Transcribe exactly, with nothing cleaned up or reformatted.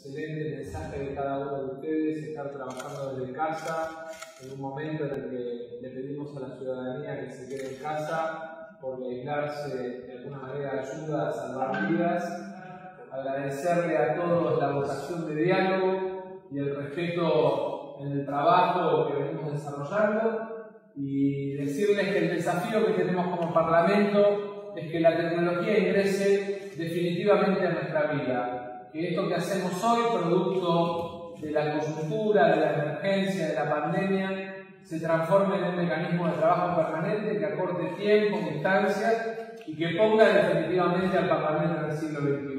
excelente mensaje de cada uno de ustedes, estar trabajando desde casa, en un momento en el que le pedimos a la ciudadanía que se quede en casa, porque aislarse de alguna manera ayuda a salvar vidas. Agradecerle a todos la vocación de diálogo y el respeto en el trabajo que venimos desarrollando, y decirles que el desafío que tenemos como Parlamento es que la tecnología ingrese definitivamente a nuestra vida, que esto que hacemos hoy, producto de la coyuntura, de la emergencia, de la pandemia, se transforme en un mecanismo de trabajo permanente que acorte tiempo, distancias y que ponga definitivamente al Parlamento en el siglo veintiuno.